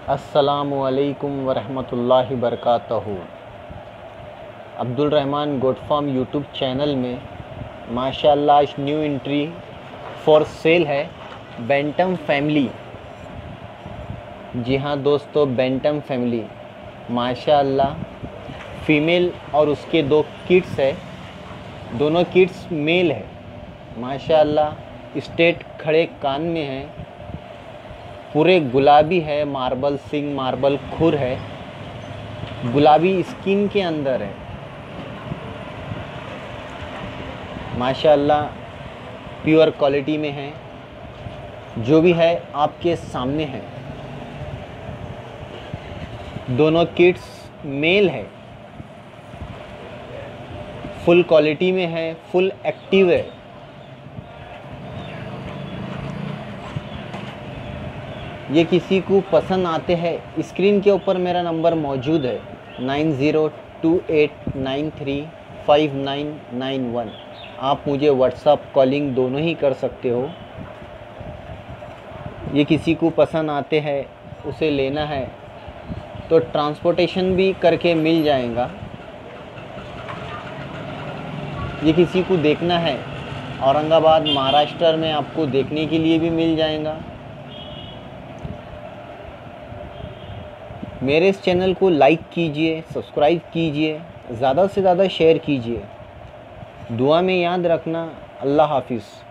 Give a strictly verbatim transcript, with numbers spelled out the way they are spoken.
अस्सलामु अलैकुम वरहमतुल्लाहि बरकातहू। Abdul Rahman goat farm YouTube channel में माशाअल्लाह आज न्यू एंट्री फॉर सेल है बैंटम फैमिली। जी हाँ दोस्तों, बैंटम फैमिली माशाअल्लाह फीमेल और उसके दो किड्स है, दोनों किड्स मेल है। माशाअल्लाह स्ट्रेट खड़े कान में है, पूरे गुलाबी है, मार्बल सिंग मार्बल खुर है, गुलाबी स्किन के अंदर है। माशाअल्लाह प्योर क्वालिटी में है, जो भी है आपके सामने है। दोनों किड्स मेल है, फुल क्वालिटी में है, फुल एक्टिव है। ये किसी को पसंद आते हैं, स्क्रीन के ऊपर मेरा नंबर मौजूद है nine zero two eight nine three five nine nine one. आप मुझे व्हाट्सअप कॉलिंग दोनों ही कर सकते हो। ये किसी को पसंद आते हैं, उसे लेना है तो ट्रांसपोर्टेशन भी करके मिल जाएगा। ये किसी को देखना है औरंगाबाद महाराष्ट्र में आपको देखने के लिए भी मिल जाएगा। मेरे इस चैनल को लाइक कीजिए, सब्सक्राइब कीजिए, ज़्यादा से ज़्यादा शेयर कीजिए। दुआ में याद रखना। अल्लाह हाफिज़।